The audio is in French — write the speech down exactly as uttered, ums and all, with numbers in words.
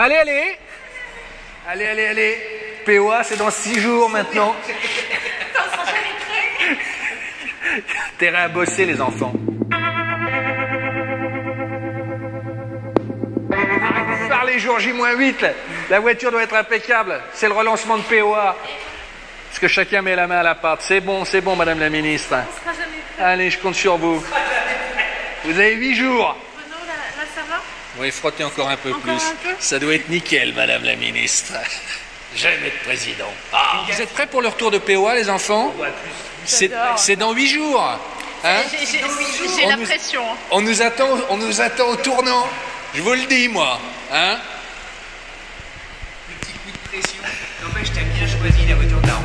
Allez, allez. Allez, allez, allez. P O A, c'est dans six jours maintenant. Terrain à bosser, les enfants. Parlez jour J moins huit. La voiture doit être impeccable. C'est le relancement de P O A. Parce que chacun met la main à la pâte. C'est bon, c'est bon, Madame la Ministre. Allez, je compte sur vous. Vous avez huit jours. Renaud, là, là, ça va? Oui, frottez encore un peu Encore plus. un peu. Ça doit être nickel, Madame la Ministre. J'aime être président. Ah, vous êtes prêts pour le retour de P O A, les enfants? C'est J'adore. c'est dans huit jours. Hein? J'ai j'ai- j'ai On la nous- pression. On nous attend, on nous attend au tournant. Je vous le dis, moi. Hein? Le petit coup de pression. N'empêche, t'as bien choisi la voiture de la